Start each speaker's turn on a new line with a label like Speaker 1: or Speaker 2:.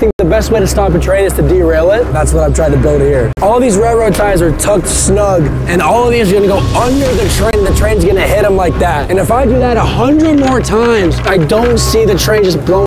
Speaker 1: think the best way to stop a train is to derail it. That's what I've tried to build here. All these railroad ties are tucked snug, and all of these are gonna go under the train. The train's gonna hit them like that. And if I do that 100 more times, I don't see the train just blowing